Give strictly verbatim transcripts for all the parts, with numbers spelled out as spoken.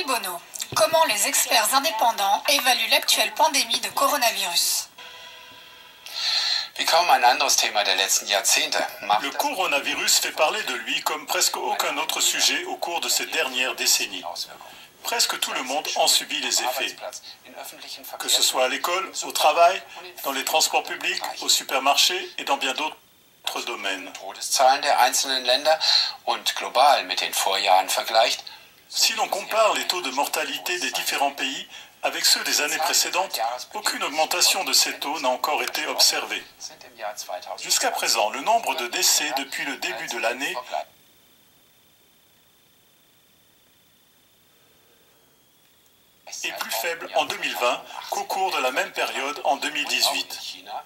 Cui bono? Comment les experts indépendants évaluent l'actuelle pandémie de coronavirus? Le coronavirus fait parler de lui comme presque aucun autre sujet au cours de ces dernières décennies. Presque tout le monde en subit les effets. Que ce soit à l'école, au travail, dans les transports publics, au supermarché et dans bien d'autres domaines. Si l'on compare les taux de mortalité des différents pays avec ceux des années précédentes, aucune augmentation de ces taux n'a encore été observée. Jusqu'à présent, le nombre de décès depuis le début de l'année est plus faible en deux mille vingt qu'au cours de la même période en deux mille dix-huit.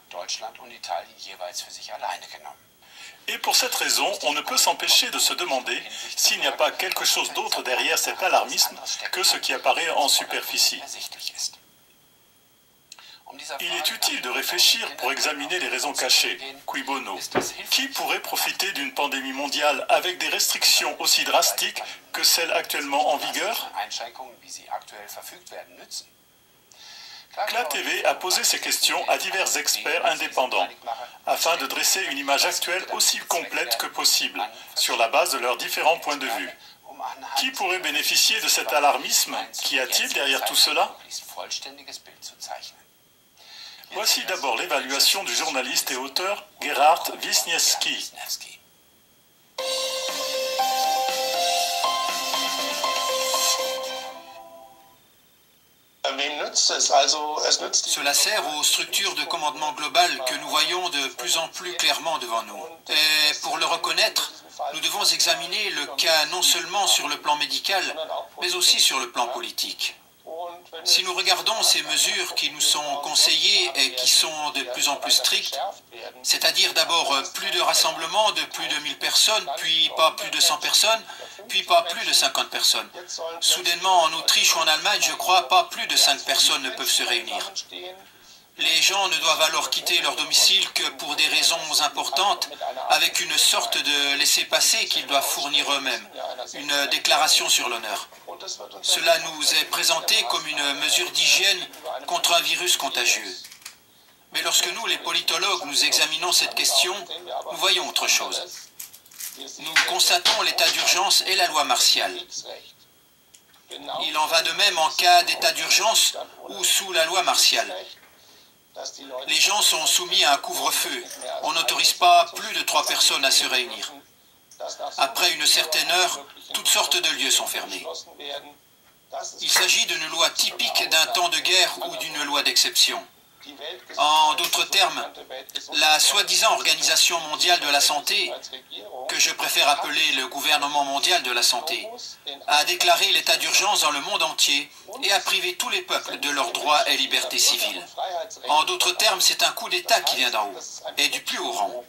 Et pour cette raison, on ne peut s'empêcher de se demander s'il n'y a pas quelque chose d'autre derrière cet alarmisme que ce qui apparaît en superficie. Il est utile de réfléchir pour examiner les raisons cachées. Cui bono? Qui pourrait profiter d'une pandémie mondiale avec des restrictions aussi drastiques que celles actuellement en vigueur? C L A T V a posé ces questions à divers experts indépendants, afin de dresser une image actuelle aussi complète que possible, sur la base de leurs différents points de vue. Qui pourrait bénéficier de cet alarmisme? Qu'y a-t-il derrière tout cela? Voici d'abord l'évaluation du journaliste et auteur Gerhard Wisniewski. Cela sert aux structures de commandement global que nous voyons de plus en plus clairement devant nous. Et pour le reconnaître, nous devons examiner le cas non seulement sur le plan médical, mais aussi sur le plan politique. Si nous regardons ces mesures qui nous sont conseillées et qui sont de plus en plus strictes, c'est-à-dire d'abord plus de rassemblements de plus de mille personnes, puis pas plus de cent personnes, puis pas plus de cinquante personnes. Soudainement, en Autriche ou en Allemagne, je crois, pas plus de cinq personnes ne peuvent se réunir. Les gens ne doivent alors quitter leur domicile que pour des raisons importantes, avec une sorte de laissez-passer qu'ils doivent fournir eux-mêmes, une déclaration sur l'honneur. Cela nous est présenté comme une mesure d'hygiène contre un virus contagieux. Mais lorsque nous, les politologues, nous examinons cette question, nous voyons autre chose. Nous constatons l'état d'urgence et la loi martiale. Il en va de même en cas d'état d'urgence ou sous la loi martiale. Les gens sont soumis à un couvre-feu. On n'autorise pas plus de trois personnes à se réunir. Après une certaine heure, toutes sortes de lieux sont fermés. Il s'agit d'une loi typique d'un temps de guerre ou d'une loi d'exception. En d'autres termes, la soi-disant Organisation mondiale de la santé, que je préfère appeler le gouvernement mondial de la santé, a déclaré l'état d'urgence dans le monde entier et a privé tous les peuples de leurs droits et libertés civiles. En d'autres termes, c'est un coup d'État qui vient d'en haut, et du plus haut rang.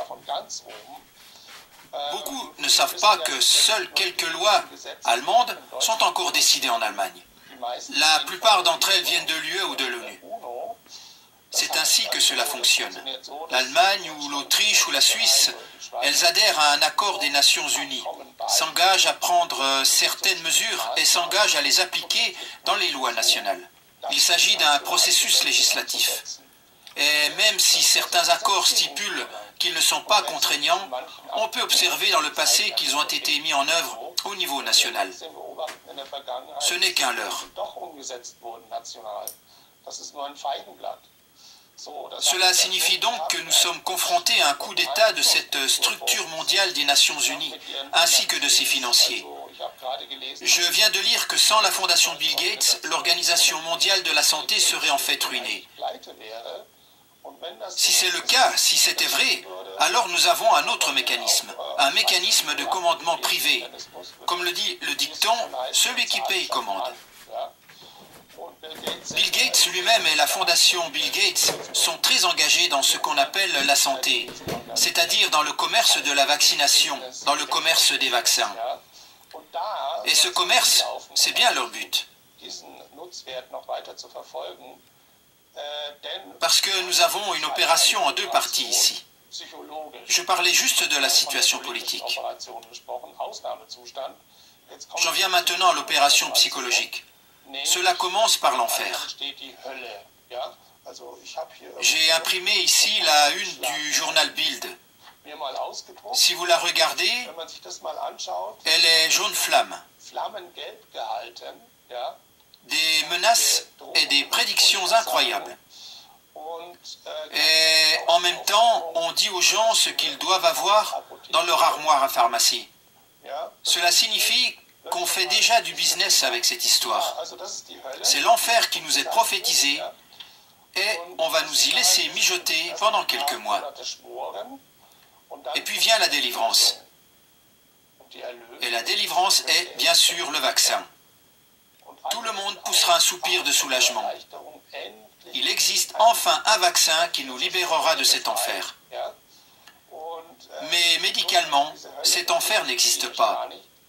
Beaucoup ne savent pas que seules quelques lois allemandes sont encore décidées en Allemagne. La plupart d'entre elles viennent de l'U E ou de l'ONU. C'est ainsi que cela fonctionne. L'Allemagne ou l'Autriche ou la Suisse, elles adhèrent à un accord des Nations Unies, s'engagent à prendre certaines mesures et s'engagent à les appliquer dans les lois nationales. Il s'agit d'un processus législatif. Et même si certains accords stipulent qu'ils ne sont pas contraignants, on peut observer dans le passé qu'ils ont été mis en œuvre au niveau national. Ce n'est qu'un leurre. Cela signifie donc que nous sommes confrontés à un coup d'État de cette structure mondiale des Nations Unies, ainsi que de ses financiers. Je viens de lire que sans la fondation Bill Gates, l'Organisation mondiale de la santé serait en fait ruinée. Si c'est le cas, si c'était vrai, alors nous avons un autre mécanisme, un mécanisme de commandement privé. Comme le dit le dicton, celui qui paye commande. Bill Gates lui-même et la fondation Bill Gates sont très engagés dans ce qu'on appelle la santé, c'est-à-dire dans le commerce de la vaccination, dans le commerce des vaccins. Et ce commerce, c'est bien leur but. Parce que nous avons une opération en deux parties ici. Je parlais juste de la situation politique. J'en viens maintenant à l'opération psychologique. Cela commence par l'enfer. J'ai imprimé ici la une du journal Bild. Si vous la regardez, elle est jaune flamme. Des menaces et des prédictions incroyables. Et en même temps, on dit aux gens ce qu'ils doivent avoir dans leur armoire à pharmacie. Cela signifie qu'on fait déjà du business avec cette histoire. C'est l'enfer qui nous est prophétisé et on va nous y laisser mijoter pendant quelques mois. Et puis vient la délivrance. Et la délivrance est bien sûr le vaccin. Tout le monde poussera un soupir de soulagement. Il existe enfin un vaccin qui nous libérera de cet enfer. Mais médicalement, cet enfer n'existe pas.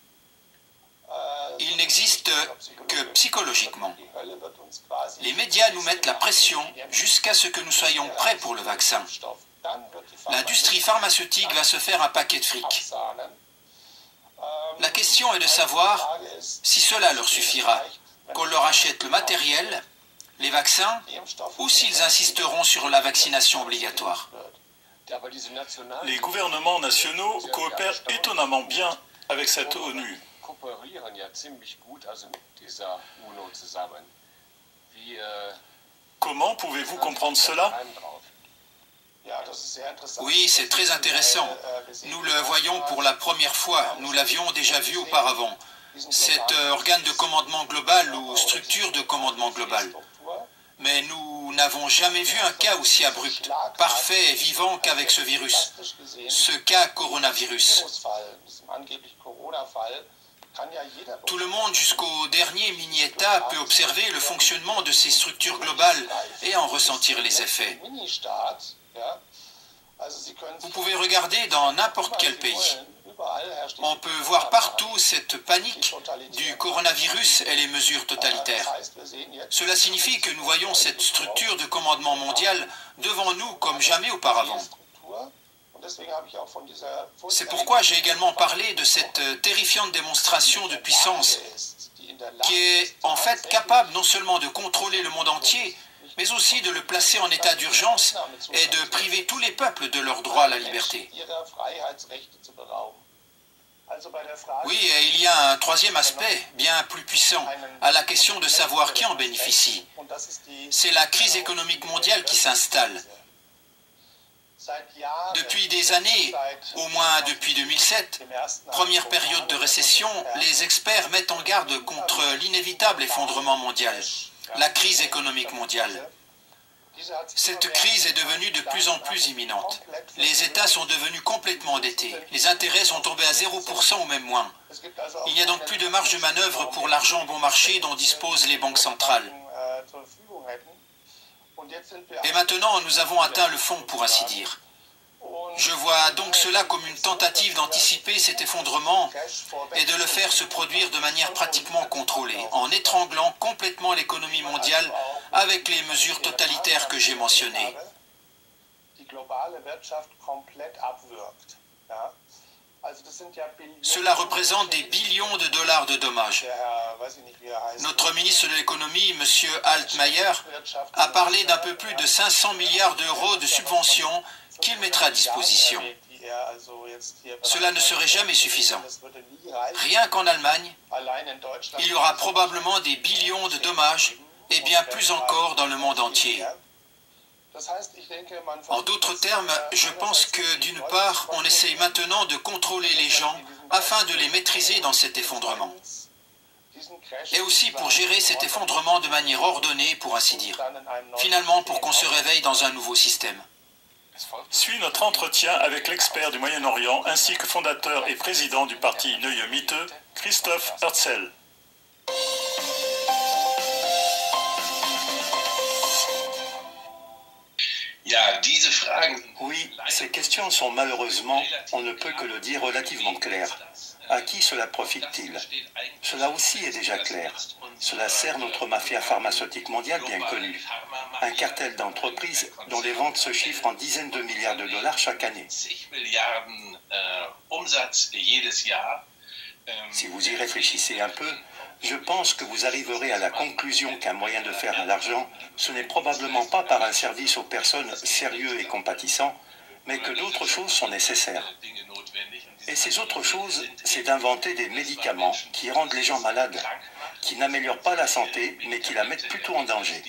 Il n'existe que psychologiquement. Les médias nous mettent la pression jusqu'à ce que nous soyons prêts pour le vaccin. L'industrie pharmaceutique va se faire un paquet de fric. La question est de savoir si cela leur suffira, qu'on leur achète le matériel, les vaccins, ou s'ils insisteront sur la vaccination obligatoire. Les gouvernements nationaux coopèrent étonnamment bien avec cette ONU. Comment pouvez-vous comprendre cela? Oui, c'est très intéressant. Nous le voyons pour la première fois. Nous l'avions déjà vu auparavant. Cet organe de commandement global ou structure de commandement global. Mais nous n'avons jamais vu un cas aussi abrupt, parfait et vivant qu'avec ce virus. Ce cas coronavirus. Tout le monde jusqu'au dernier mini-État peut observer le fonctionnement de ces structures globales et en ressentir les effets. Vous pouvez regarder dans n'importe quel pays. On peut voir partout cette panique du coronavirus et les mesures totalitaires. Cela signifie que nous voyons cette structure de commandement mondial devant nous comme jamais auparavant. C'est pourquoi j'ai également parlé de cette terrifiante démonstration de puissance qui est en fait capable non seulement de contrôler le monde entier, mais aussi de le placer en état d'urgence et de priver tous les peuples de leur droit à la liberté. Oui, et il y a un troisième aspect, bien plus puissant, à la question de savoir qui en bénéficie. C'est la crise économique mondiale qui s'installe. Depuis des années, au moins depuis deux mille sept, première période de récession, les experts mettent en garde contre l'inévitable effondrement mondial, la crise économique mondiale. Cette crise est devenue de plus en plus imminente. Les États sont devenus complètement endettés. Les intérêts sont tombés à zéro pour cent ou même moins. Il n'y a donc plus de marge de manœuvre pour l'argent bon marché dont disposent les banques centrales. Et maintenant, nous avons atteint le fond, pour ainsi dire. Je vois donc cela comme une tentative d'anticiper cet effondrement et de le faire se produire de manière pratiquement contrôlée, en étranglant complètement l'économie mondiale avec les mesures totalitaires que j'ai mentionnées. Cela représente des billions de dollars de dommages. Notre ministre de l'économie, M. Altmaier, a parlé d'un peu plus de cinq cents milliards d'euros de subventions qu'il mettra à disposition. Cela ne serait jamais suffisant. Rien qu'en Allemagne, il y aura probablement des billions de dommages et bien plus encore dans le monde entier. En d'autres termes, je pense que d'une part, on essaye maintenant de contrôler les gens afin de les maîtriser dans cet effondrement. Et aussi pour gérer cet effondrement de manière ordonnée, pour ainsi dire. Finalement, pour qu'on se réveille dans un nouveau système. Suit notre entretien avec l'expert du Moyen-Orient ainsi que fondateur et président du parti Neue Mitte, Christoph Herzl. Oui, ces questions sont malheureusement, on ne peut que le dire, relativement claires. À qui cela profite-t-il? Cela aussi est déjà clair. Cela sert notre mafia pharmaceutique mondiale bien connue. Un cartel d'entreprises dont les ventes se chiffrent en dizaines de milliards de dollars chaque année. Si vous y réfléchissez un peu, je pense que vous arriverez à la conclusion qu'un moyen de faire de l'argent, ce n'est probablement pas par un service aux personnes sérieux et compatissant, mais que d'autres choses sont nécessaires. Et ces autres choses, c'est d'inventer des médicaments qui rendent les gens malades, qui n'améliorent pas la santé, mais qui la mettent plutôt en danger.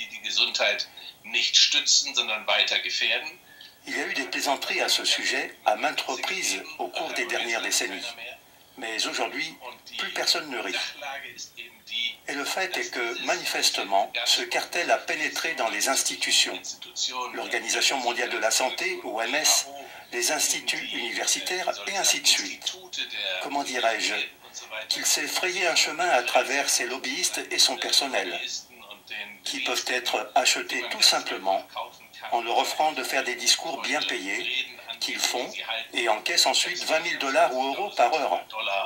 Il y a eu des plaisanteries à ce sujet à maintes reprises au cours des dernières décennies. Mais aujourd'hui, plus personne ne rit. Et le fait est que, manifestement, ce cartel a pénétré dans les institutions. L'Organisation mondiale de la santé, O M S, les instituts universitaires et ainsi de suite. Comment dirais-je? Qu'il s'est frayé un chemin à travers ses lobbyistes et son personnel, qui peuvent être achetés tout simplement en leur offrant de faire des discours bien payés, qu'ils font et encaissent ensuite vingt mille dollars ou euros par heure.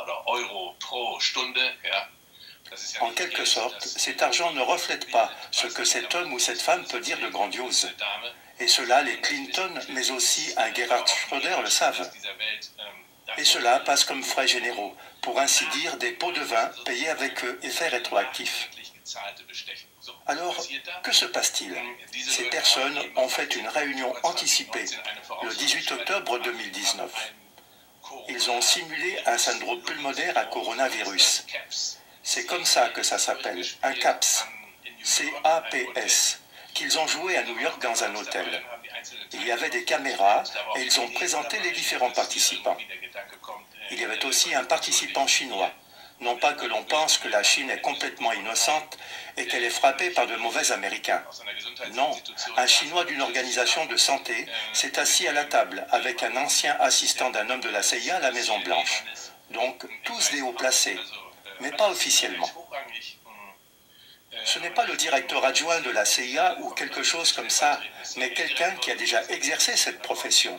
En quelque sorte, cet argent ne reflète pas ce que cet homme ou cette femme peut dire de grandiose. Et cela, les Clinton, mais aussi un Gerhard Schröder le savent. Et cela passe comme frais généraux, pour ainsi dire des pots de vin payés avec effet rétroactif. Alors, que se passe-t-il? Ces personnes ont fait une réunion anticipée le dix-huit octobre deux mille dix-neuf. Ils ont simulé un syndrome pulmonaire à coronavirus. C'est comme ça que ça s'appelle, un CAPS, C A P S, qu'ils ont joué à New York dans un hôtel. Il y avait des caméras et ils ont présenté les différents participants. Il y avait aussi un participant chinois. Non pas que l'on pense que la Chine est complètement innocente et qu'elle est frappée par de mauvais Américains. Non, un Chinois d'une organisation de santé s'est assis à la table avec un ancien assistant d'un homme de la C I A à la Maison-Blanche. Donc, tous des hauts placés, mais pas officiellement. Ce n'est pas le directeur adjoint de la C I A ou quelque chose comme ça, mais quelqu'un qui a déjà exercé cette profession.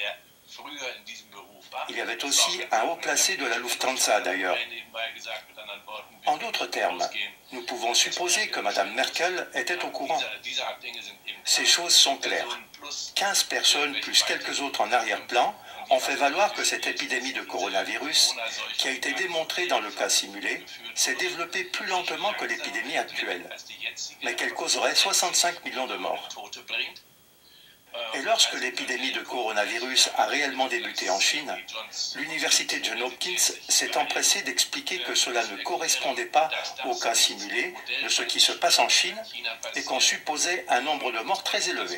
Il y avait aussi un haut placé de la Lufthansa d'ailleurs. En d'autres termes, nous pouvons supposer que Mme Merkel était au courant. Ces choses sont claires. quinze personnes plus quelques autres en arrière-plan ont fait valoir que cette épidémie de coronavirus, qui a été démontrée dans le cas simulé, s'est développée plus lentement que l'épidémie actuelle, mais qu'elle causerait soixante-cinq millions de morts. Et lorsque l'épidémie de coronavirus a réellement débuté en Chine, l'université Johns Hopkins s'est empressée d'expliquer que cela ne correspondait pas au cas simulé de ce qui se passe en Chine et qu'on supposait un nombre de morts très élevé.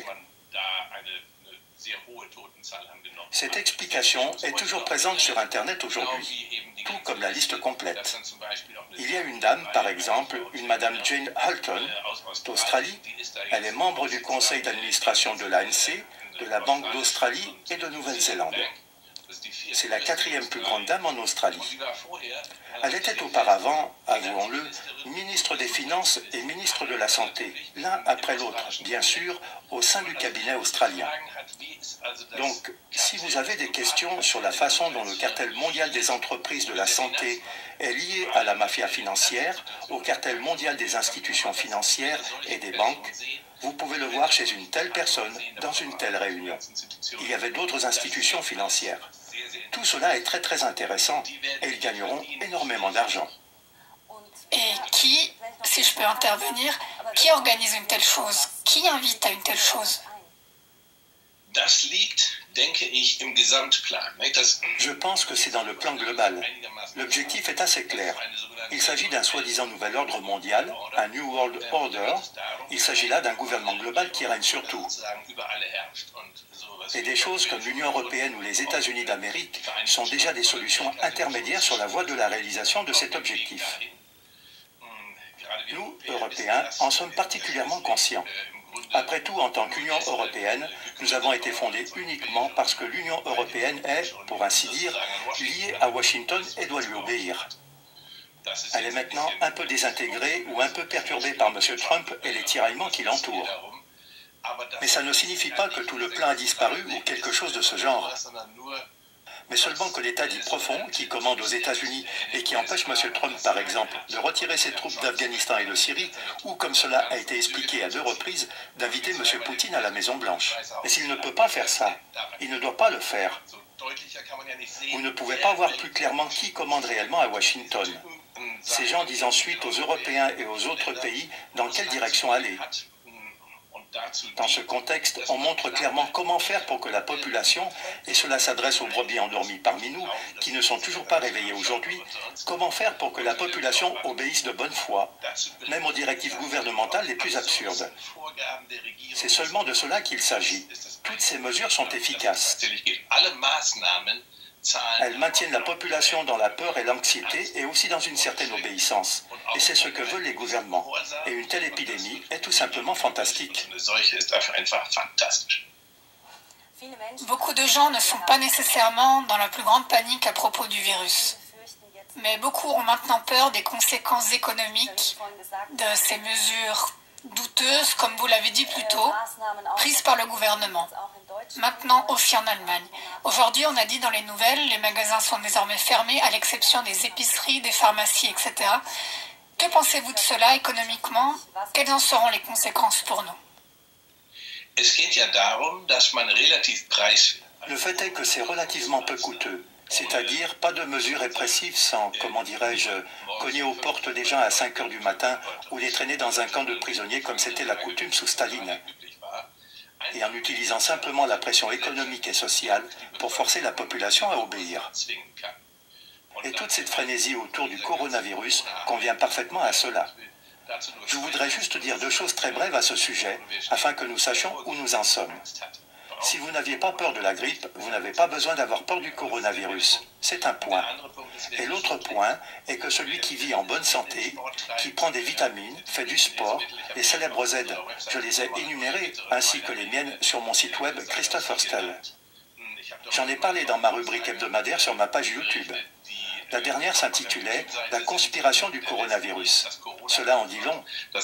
Cette explication est toujours présente sur Internet aujourd'hui, tout comme la liste complète. Il y a une dame, par exemple, une Madame Jane Halton, d'Australie. Elle est membre du conseil d'administration de l'A N C, de la Banque d'Australie et de Nouvelle-Zélande. C'est la quatrième plus grande dame en Australie. Elle était auparavant, avouons-le, ministre des Finances et ministre de la Santé, l'un après l'autre, bien sûr, au sein du cabinet australien. Donc, si vous avez des questions sur la façon dont le cartel mondial des entreprises de la santé est lié à la mafia financière, au cartel mondial des institutions financières et des banques, vous pouvez le voir chez une telle personne, dans une telle réunion. Il y avait d'autres institutions financières. Tout cela est très très intéressant et ils gagneront énormément d'argent. Et qui, si je peux intervenir, qui organise une telle chose? Qui invite à une telle chose? Je pense que c'est dans le plan global. L'objectif est assez clair. Il s'agit d'un soi-disant nouvel ordre mondial, un New World Order. Il s'agit là d'un gouvernement global qui règne sur tout. Et des choses comme l'Union européenne ou les États-Unis d'Amérique sont déjà des solutions intermédiaires sur la voie de la réalisation de cet objectif. Nous, Européens, en sommes particulièrement conscients. Après tout, en tant qu'Union européenne, nous avons été fondés uniquement parce que l'Union européenne est, pour ainsi dire, liée à Washington et doit lui obéir. Elle est maintenant un peu désintégrée ou un peu perturbée par M. Trump et les tiraillements qui l'entourent. Mais ça ne signifie pas que tout le plan a disparu ou quelque chose de ce genre. Mais seulement que l'État dit profond, qui commande aux États-Unis et qui empêche M. Trump, par exemple, de retirer ses troupes d'Afghanistan et de Syrie, ou, comme cela a été expliqué à deux reprises, d'inviter M. Poutine à la Maison-Blanche. Et s'il ne peut pas faire ça, il ne doit pas le faire. Vous ne pouvez pas voir plus clairement qui commande réellement à Washington. Ces gens disent ensuite aux Européens et aux autres pays dans quelle direction aller. Dans ce contexte, on montre clairement comment faire pour que la population, et cela s'adresse aux brebis endormis parmi nous, qui ne sont toujours pas réveillés aujourd'hui, comment faire pour que la population obéisse de bonne foi, même aux directives gouvernementales les plus absurdes. C'est seulement de cela qu'il s'agit. Toutes ces mesures sont efficaces. Elles maintiennent la population dans la peur et l'anxiété et aussi dans une certaine obéissance. Et c'est ce que veulent les gouvernements. Et une telle épidémie est tout simplement fantastique. Beaucoup de gens ne sont pas nécessairement dans la plus grande panique à propos du virus. Mais beaucoup ont maintenant peur des conséquences économiques de ces mesures douteuses, comme vous l'avez dit plus tôt, prises par le gouvernement. Maintenant aussi en Allemagne. Aujourd'hui, on a dit dans les nouvelles, les magasins sont désormais fermés, à l'exception des épiceries, des pharmacies, et cetera. Que pensez-vous de cela économiquement? Quelles en seront les conséquences pour nous? Le fait est que c'est relativement peu coûteux. C'est-à-dire pas de mesures répressives sans, comment dirais-je, cogner aux portes des gens à cinq heures du matin ou les traîner dans un camp de prisonniers comme c'était la coutume sous Staline. Et en utilisant simplement la pression économique et sociale pour forcer la population à obéir. Et toute cette frénésie autour du coronavirus convient parfaitement à cela. Je voudrais juste dire deux choses très brèves à ce sujet, afin que nous sachions où nous en sommes. Si vous n'aviez pas peur de la grippe, vous n'avez pas besoin d'avoir peur du coronavirus. C'est un point. Et l'autre point est que celui qui vit en bonne santé, qui prend des vitamines, fait du sport, les célèbres Z, je les ai énumérés, ainsi que les miennes sur mon site web Christophe Herstel. J'en ai parlé dans ma rubrique hebdomadaire sur ma page YouTube. La dernière s'intitulait « La conspiration du coronavirus ». Cela en dit long.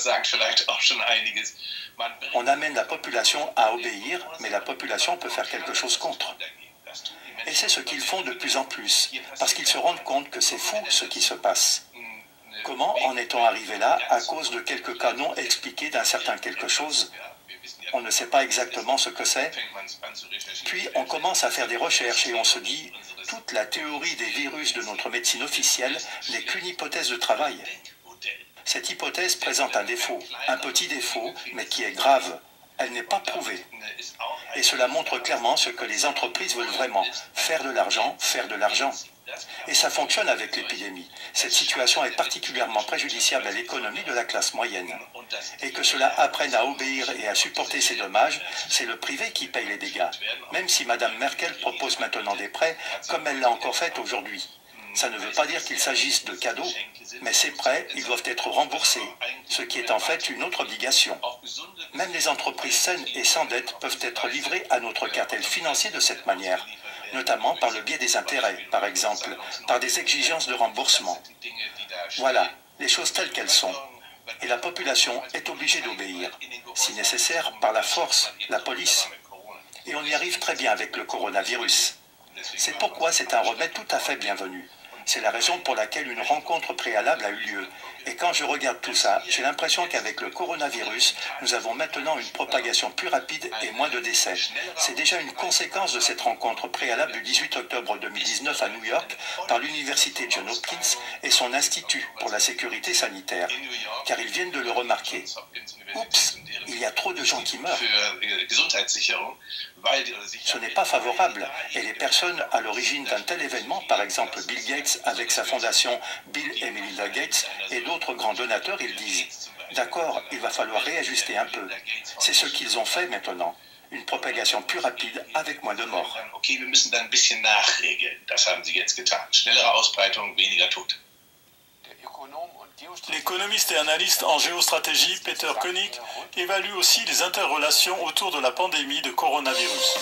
On amène la population à obéir, mais la population peut faire quelque chose contre. Et c'est ce qu'ils font de plus en plus, parce qu'ils se rendent compte que c'est fou ce qui se passe. Comment en est-on arrivé là à cause de quelques cas non expliqués d'un certain quelque chose? On ne sait pas exactement ce que c'est. Puis on commence à faire des recherches et on se dit « Toute la théorie des virus de notre médecine officielle n'est qu'une hypothèse de travail ». Cette hypothèse présente un défaut, un petit défaut, mais qui est grave. Elle n'est pas prouvée. Et cela montre clairement ce que les entreprises veulent vraiment, faire de l'argent, faire de l'argent. Et ça fonctionne avec l'épidémie. Cette situation est particulièrement préjudiciable à l'économie de la classe moyenne. Et que cela apprenne à obéir et à supporter ces dommages, c'est le privé qui paye les dégâts. Même si Madame Merkel propose maintenant des prêts, comme elle l'a encore fait aujourd'hui. Ça ne veut pas dire qu'il s'agisse de cadeaux, mais ces prêts, ils doivent être remboursés, ce qui est en fait une autre obligation. Même les entreprises saines et sans dette peuvent être livrées à notre cartel financier de cette manière, notamment par le biais des intérêts, par exemple, par des exigences de remboursement. Voilà, les choses telles qu'elles sont. Et la population est obligée d'obéir, si nécessaire, par la force, la police. Et on y arrive très bien avec le coronavirus. C'est pourquoi c'est un remède tout à fait bienvenu. C'est la raison pour laquelle une rencontre préalable a eu lieu. Et quand je regarde tout ça, j'ai l'impression qu'avec le coronavirus, nous avons maintenant une propagation plus rapide et moins de décès. C'est déjà une conséquence de cette rencontre préalable du dix-huit octobre deux mille dix-neuf à New York par l'université Johns Hopkins et son institut pour la sécurité sanitaire. Car ils viennent de le remarquer. Oups, il y a trop de gens qui meurent. Ce n'est pas favorable. Et les personnes à l'origine d'un tel événement, par exemple Bill Gates avec sa fondation Bill et Melinda Gates et d'autres grands donateurs, ils disent « D'accord, il va falloir réajuster un peu ». C'est ce qu'ils ont fait maintenant. Une propagation plus rapide avec moins de morts. L'économiste et analyste en géostratégie Peter Koenig évalue aussi les interrelations autour de la pandémie de coronavirus.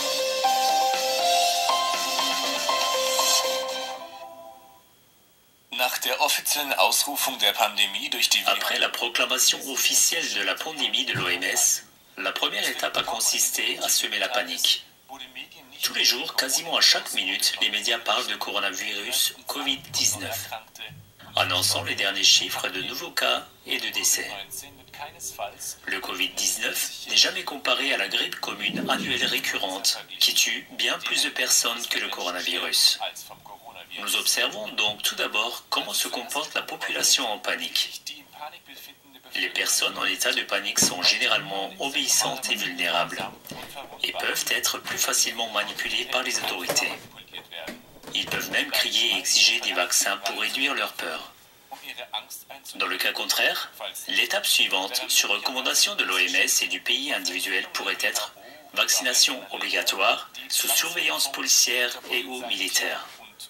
Après la proclamation officielle de la pandémie de l'O M S, la première étape a consisté à semer la panique. Tous les jours, quasiment à chaque minute, les médias parlent de coronavirus covid dix-neuf, annonçant les derniers chiffres de nouveaux cas et de décès. Le Covid dix-neuf n'est jamais comparé à la grippe commune annuelle récurrente qui tue bien plus de personnes que le coronavirus. Nous observons donc tout d'abord comment se comporte la population en panique. Les personnes en état de panique sont généralement obéissantes et vulnérables et peuvent être plus facilement manipulées par les autorités. Ils peuvent même crier et exiger des vaccins pour réduire leur peur. Dans le cas contraire, l'étape suivante, sur recommandation de l'O M S et du pays individuel, pourrait être vaccination obligatoire, sous surveillance policière et ou militaire.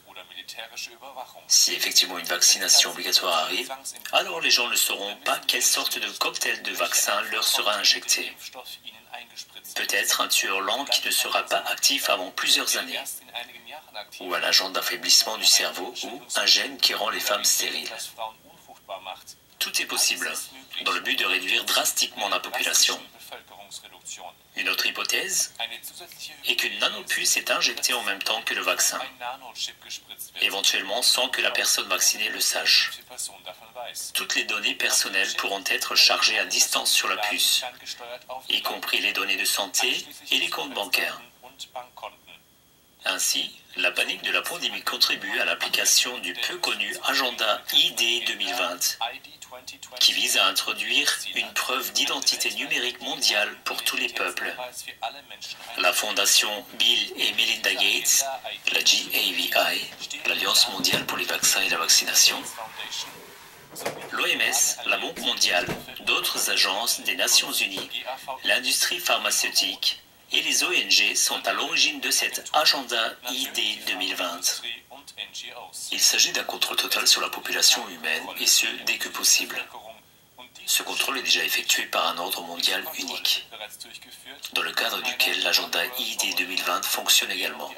Si effectivement une vaccination obligatoire arrive, alors les gens ne sauront pas quelle sorte de cocktail de vaccin leur sera injecté. Peut-être un tueur lent qui ne sera pas actif avant plusieurs années, ou un agent d'affaiblissement du cerveau, ou un gène qui rend les femmes stériles. Tout est possible, dans le but de réduire drastiquement la population. Une autre hypothèse est qu'une nanopuce est injectée en même temps que le vaccin, éventuellement sans que la personne vaccinée le sache. Toutes les données personnelles pourront être chargées à distance sur la puce, y compris les données de santé et les comptes bancaires. Ainsi, la panique de la pandémie contribue à l'application du peu connu agenda I D deux mille vingt, qui vise à introduire une preuve d'identité numérique mondiale pour tous les peuples. La fondation Bill et Melinda Gates, la G A V I, l'Alliance mondiale pour les vaccins et la vaccination, l'O M S, la Banque mondiale, d'autres agences des Nations unies, l'industrie pharmaceutique et les O N G sont à l'origine de cet agenda I D deux mille vingt. Il s'agit d'un contrôle total sur la population humaine, et ce, dès que possible. Ce contrôle est déjà effectué par un ordre mondial unique, dans le cadre duquel l'agenda I D deux mille vingt fonctionne également.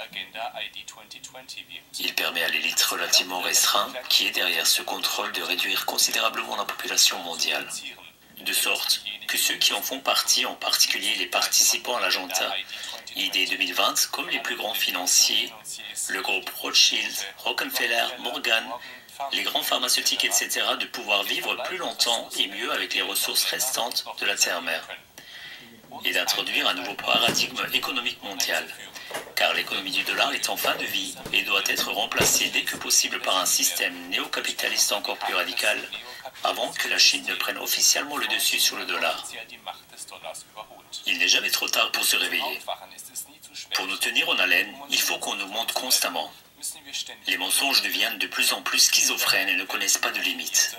Il permet à l'élite relativement restreinte, qui est derrière ce contrôle, de réduire considérablement la population mondiale, de sorte que ceux qui en font partie, en particulier les participants à l'agenda I D deux mille vingt, comme les plus grands financiers, le groupe Rothschild, Rockefeller, Morgan, les grands pharmaceutiques, et cetera, de pouvoir vivre plus longtemps et mieux avec les ressources restantes de la Terre-Mère, et d'introduire un nouveau paradigme économique mondial, car l'économie du dollar est en fin de vie et doit être remplacée dès que possible par un système néocapitaliste encore plus radical, avant que la Chine ne prenne officiellement le dessus sur le dollar. Il n'est jamais trop tard pour se réveiller. Pour nous tenir en haleine, il faut qu'on nous montre constamment. Les mensonges deviennent de plus en plus schizophrènes et ne connaissent pas de limites.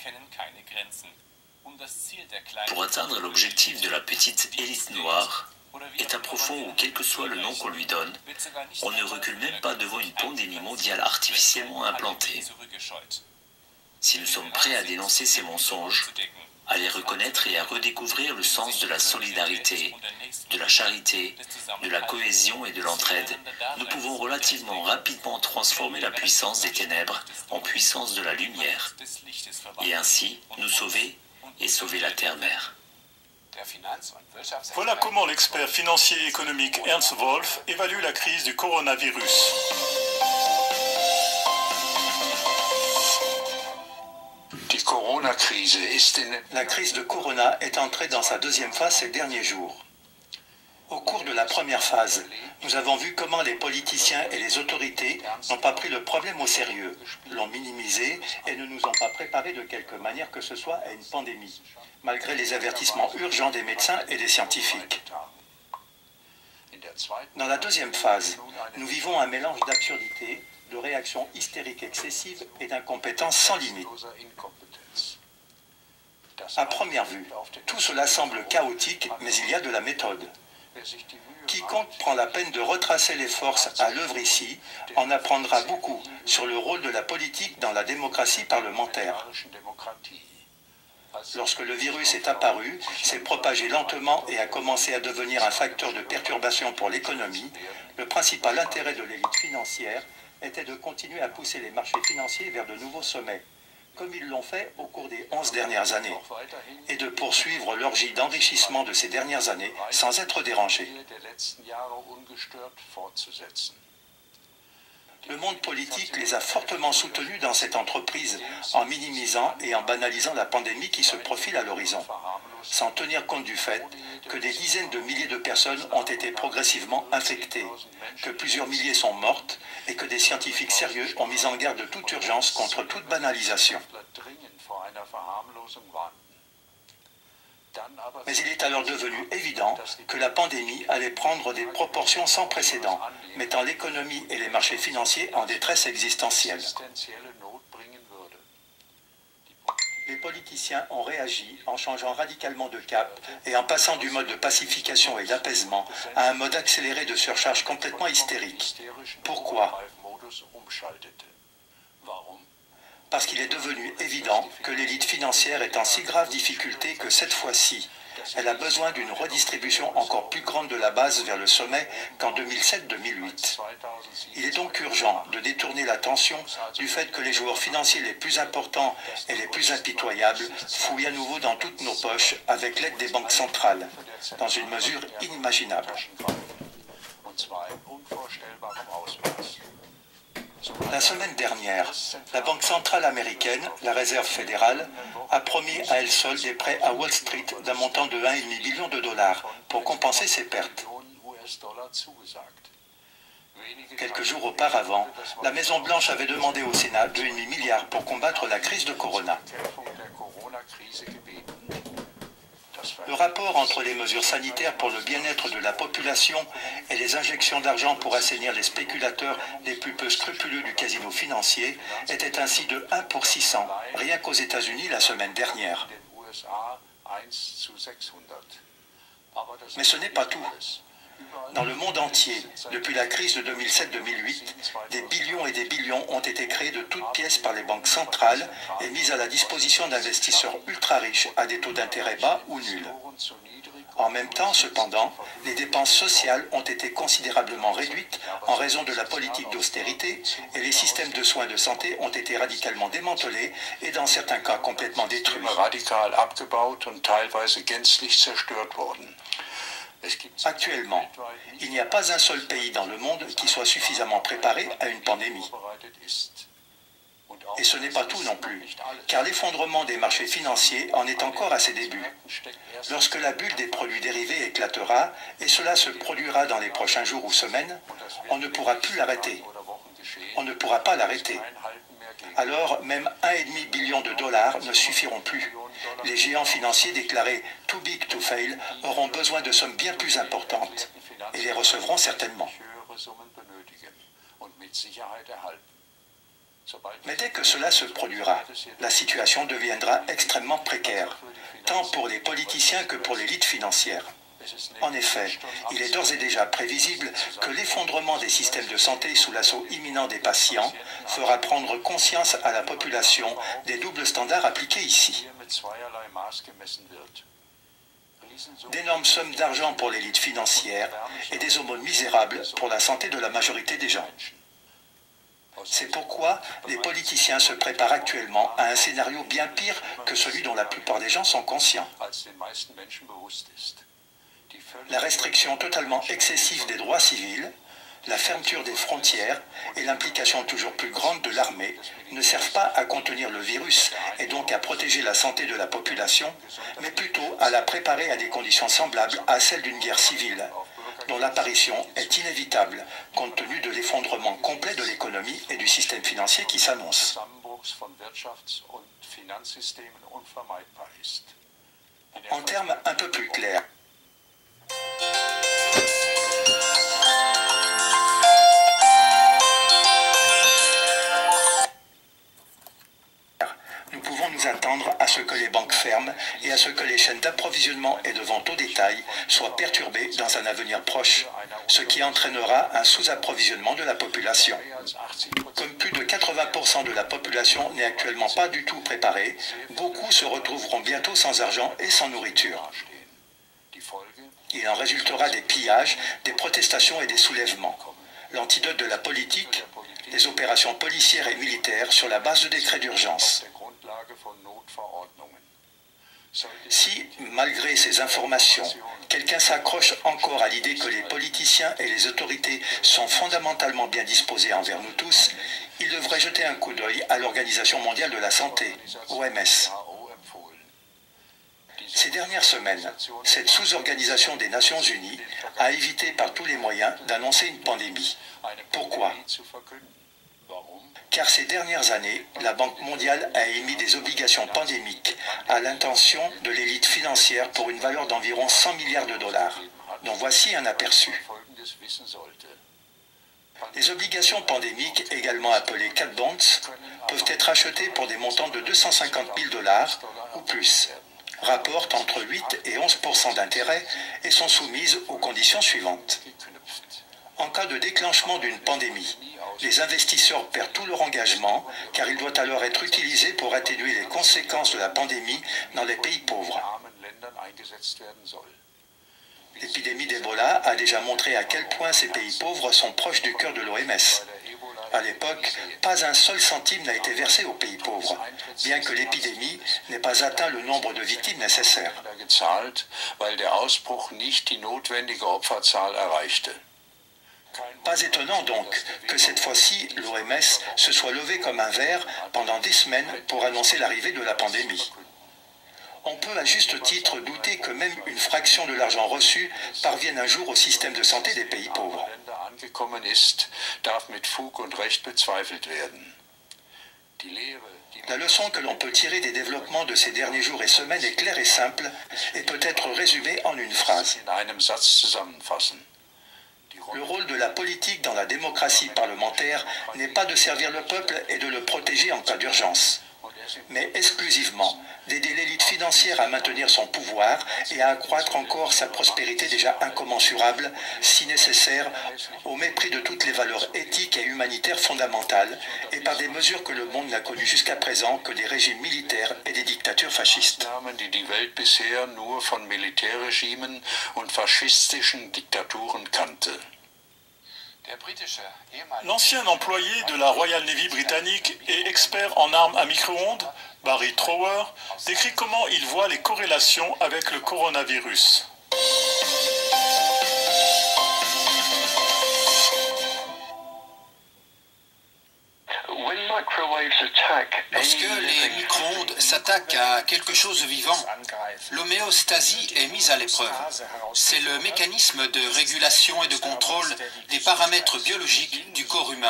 Pour atteindre l'objectif de la petite élite noire, État profond ou quel que soit le nom qu'on lui donne, on ne recule même pas devant une pandémie mondiale artificiellement implantée. Si nous sommes prêts à dénoncer ces mensonges, à les reconnaître et à redécouvrir le sens de la solidarité, de la charité, de la cohésion et de l'entraide, nous pouvons relativement rapidement transformer la puissance des ténèbres en puissance de la lumière, et ainsi nous sauver et sauver la Terre-Mère. Voilà comment l'expert financier et économique Ernst Wolf évalue la crise du coronavirus. La crise de Corona est entrée dans sa deuxième phase ces derniers jours. Au cours de la première phase, nous avons vu comment les politiciens et les autorités n'ont pas pris le problème au sérieux, l'ont minimisé et ne nous ont pas préparé de quelque manière que ce soit à une pandémie, malgré les avertissements urgents des médecins et des scientifiques. Dans la deuxième phase, nous vivons un mélange d'absurdité, de réactions hystériques excessives et d'incompétence sans limite. À première vue, tout cela semble chaotique, mais il y a de la méthode. Quiconque prend la peine de retracer les forces à l'œuvre ici en apprendra beaucoup sur le rôle de la politique dans la démocratie parlementaire. Lorsque le virus est apparu, s'est propagé lentement et a commencé à devenir un facteur de perturbation pour l'économie, le principal intérêt de l'élite financière était de continuer à pousser les marchés financiers vers de nouveaux sommets, comme ils l'ont fait au cours des onze dernières années, et de poursuivre l'orgie d'enrichissement de ces dernières années sans être dérangés. Le monde politique les a fortement soutenus dans cette entreprise en minimisant et en banalisant la pandémie qui se profile à l'horizon, sans tenir compte du fait que des dizaines de milliers de personnes ont été progressivement infectées, que plusieurs milliers sont mortes et que des scientifiques sérieux ont mis en garde de toute urgence contre toute banalisation. Mais il est alors devenu évident que la pandémie allait prendre des proportions sans précédent, mettant l'économie et les marchés financiers en détresse existentielle. Les politiciens ont réagi en changeant radicalement de cap et en passant du mode de pacification et d'apaisement à un mode accéléré de surcharge complètement hystérique. Pourquoi ? Parce qu'il est devenu évident que l'élite financière est en si grave difficulté que cette fois-ci, elle a besoin d'une redistribution encore plus grande de la base vers le sommet qu'en deux mille sept deux mille huit. Il est donc urgent de détourner l'attention du fait que les joueurs financiers les plus importants et les plus impitoyables fouillent à nouveau dans toutes nos poches avec l'aide des banques centrales, dans une mesure inimaginable. La semaine dernière, la Banque centrale américaine, la Réserve fédérale, a promis à elle seule des prêts à Wall Street d'un montant de un virgule cinq billion de dollars pour compenser ses pertes. Quelques jours auparavant, la Maison-Blanche avait demandé au Sénat deux virgule cinq milliards pour combattre la crise de Corona. Le rapport entre les mesures sanitaires pour le bien-être de la population et les injections d'argent pour assainir les spéculateurs les plus peu scrupuleux du casino financier était ainsi de un pour six cents, rien qu'aux États-Unis la semaine dernière. Mais ce n'est pas tout. Dans le monde entier, depuis la crise de deux mille sept deux mille huit, des billions et des billions ont été créés de toutes pièces par les banques centrales et mis à la disposition d'investisseurs ultra riches à des taux d'intérêt bas ou nuls. En même temps, cependant, les dépenses sociales ont été considérablement réduites en raison de la politique d'austérité et les systèmes de soins de santé ont été radicalement démantelés et dans certains cas complètement détruits. Actuellement, il n'y a pas un seul pays dans le monde qui soit suffisamment préparé à une pandémie. Et ce n'est pas tout non plus, car l'effondrement des marchés financiers en est encore à ses débuts. Lorsque la bulle des produits dérivés éclatera, et cela se produira dans les prochains jours ou semaines, on ne pourra plus l'arrêter. On ne pourra pas l'arrêter. Alors, même un virgule cinq billion de dollars ne suffiront plus. Les géants financiers déclarés « too big to fail » auront besoin de sommes bien plus importantes, et les recevront certainement. Mais dès que cela se produira, la situation deviendra extrêmement précaire, tant pour les politiciens que pour l'élite financière. En effet, il est d'ores et déjà prévisible que l'effondrement des systèmes de santé sous l'assaut imminent des patients fera prendre conscience à la population des doubles standards appliqués ici. D'énormes sommes d'argent pour l'élite financière et des aumônes misérables pour la santé de la majorité des gens. C'est pourquoi les politiciens se préparent actuellement à un scénario bien pire que celui dont la plupart des gens sont conscients. La restriction totalement excessive des droits civils, la fermeture des frontières et l'implication toujours plus grande de l'armée ne servent pas à contenir le virus et donc à protéger la santé de la population, mais plutôt à la préparer à des conditions semblables à celles d'une guerre civile, dont l'apparition est inévitable compte tenu de l'effondrement complet de l'économie et du système financier qui s'annonce. En termes un peu plus clairs, nous pouvons nous attendre à ce que les banques ferment et à ce que les chaînes d'approvisionnement et de vente au détail soient perturbées dans un avenir proche, ce qui entraînera un sous-approvisionnement de la population. Comme plus de quatre-vingts pour cent de la population n'est actuellement pas du tout préparée, beaucoup se retrouveront bientôt sans argent et sans nourriture. Il en résultera des pillages, des protestations et des soulèvements. L'antidote de la politique, les opérations policières et militaires sur la base de décrets d'urgence. Si, malgré ces informations, quelqu'un s'accroche encore à l'idée que les politiciens et les autorités sont fondamentalement bien disposés envers nous tous, il devrait jeter un coup d'œil à l'Organisation mondiale de la santé, O M S. Ces dernières semaines, cette sous-organisation des Nations Unies a évité par tous les moyens d'annoncer une pandémie. Pourquoi ? Car ces dernières années, la Banque mondiale a émis des obligations pandémiques à l'intention de l'élite financière pour une valeur d'environ cent milliards de dollars, dont voici un aperçu. Les obligations pandémiques, également appelées cat bonds, peuvent être achetées pour des montants de deux cent cinquante mille dollars ou plus, rapportent entre huit et onze pour cent d'intérêt et sont soumises aux conditions suivantes. En cas de déclenchement d'une pandémie, les investisseurs perdent tout leur engagement car il doit alors être utilisé pour atténuer les conséquences de la pandémie dans les pays pauvres. L'épidémie d'Ebola a déjà montré à quel point ces pays pauvres sont proches du cœur de l'O M S. À l'époque, pas un seul centime n'a été versé aux pays pauvres, bien que l'épidémie n'ait pas atteint le nombre de victimes nécessaires. Pas étonnant donc que cette fois-ci, l'O M S se soit levé comme un verre pendant des semaines pour annoncer l'arrivée de la pandémie. On peut à juste titre douter que même une fraction de l'argent reçu parvienne un jour au système de santé des pays pauvres. La leçon que l'on peut tirer des développements de ces derniers jours et semaines est claire et simple et peut être résumée en une phrase. Le rôle de la politique dans la démocratie parlementaire n'est pas de servir le peuple et de le protéger en cas d'urgence, mais exclusivement d'aider l'élite financière à maintenir son pouvoir et à accroître encore sa prospérité déjà incommensurable, si nécessaire, au mépris de toutes les valeurs éthiques et humanitaires fondamentales et par des mesures que le monde n'a connues jusqu'à présent que des régimes militaires et des dictatures fascistes. L'ancien employé de la Royal Navy britannique et expert en armes à micro-ondes, Barry Trower, décrit comment il voit les corrélations avec le coronavirus. Lorsque les micro-ondes s'attaquent à quelque chose de vivant, l'homéostasie est mise à l'épreuve. C'est le mécanisme de régulation et de contrôle des paramètres biologiques du corps humain.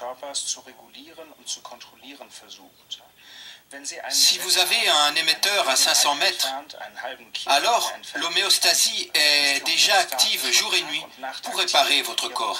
Si vous avez un émetteur à cinq cents mètres, alors l'homéostasie est déjà active jour et nuit pour réparer votre corps.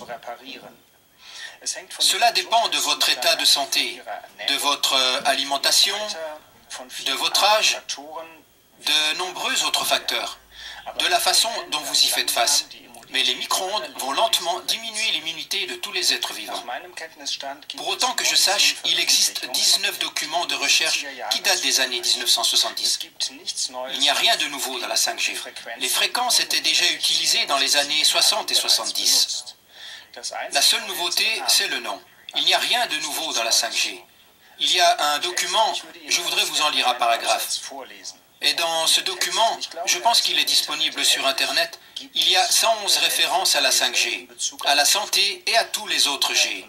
Cela dépend de votre état de santé, de votre alimentation, de votre âge, de nombreux autres facteurs, de la façon dont vous y faites face. Mais les micro-ondes vont lentement diminuer l'immunité de tous les êtres vivants. Pour autant que je sache, il existe dix-neuf documents de recherche qui datent des années mille neuf cent soixante-dix. Il n'y a rien de nouveau dans la cinq G. Les fréquences étaient déjà utilisées dans les années soixante et soixante-dix. La seule nouveauté, c'est le nom. Il n'y a rien de nouveau dans la cinq G. Il y a un document, je voudrais vous en lire un paragraphe. Et dans ce document, je pense qu'il est disponible sur Internet, il y a cent onze références à la cinq G, à la santé et à tous les autres G.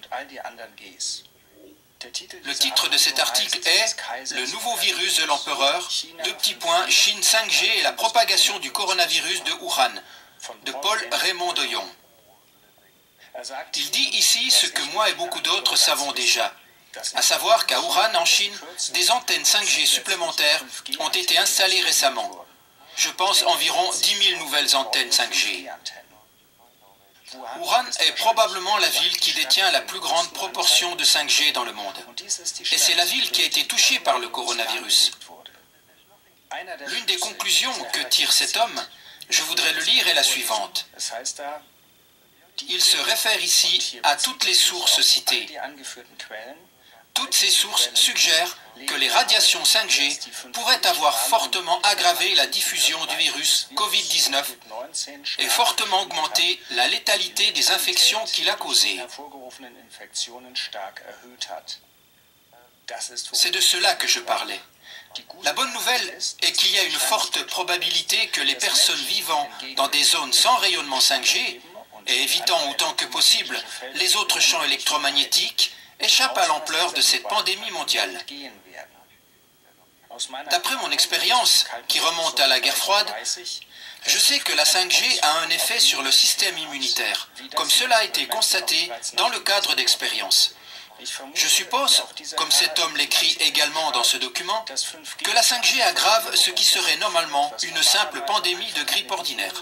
Le titre de cet article est « Le nouveau virus de l'empereur, deux petits points, Chine cinq G et la propagation du coronavirus de Wuhan » de Paul Raymond Doyon. Il dit ici ce que moi et beaucoup d'autres savons déjà, à savoir qu'à Wuhan, en Chine, des antennes cinq G supplémentaires ont été installées récemment. Je pense environ dix mille nouvelles antennes cinq G. Wuhan est probablement la ville qui détient la plus grande proportion de cinq G dans le monde. Et c'est la ville qui a été touchée par le coronavirus. L'une des conclusions que tire cet homme, je voudrais le lire, est la suivante. Il se réfère ici à toutes les sources citées. Toutes ces sources suggèrent que les radiations cinq G pourraient avoir fortement aggravé la diffusion du virus Covid dix-neuf et fortement augmenté la létalité des infections qu'il a causées. C'est de cela que je parlais. La bonne nouvelle est qu'il y a une forte probabilité que les personnes vivant dans des zones sans rayonnement cinq G et évitant autant que possible les autres champs électromagnétiques échappent à l'ampleur de cette pandémie mondiale. D'après mon expérience, qui remonte à la guerre froide, je sais que la cinq G a un effet sur le système immunitaire, comme cela a été constaté dans le cadre d'expériences. Je suppose, comme cet homme l'écrit également dans ce document, que la cinq G aggrave ce qui serait normalement une simple pandémie de grippe ordinaire.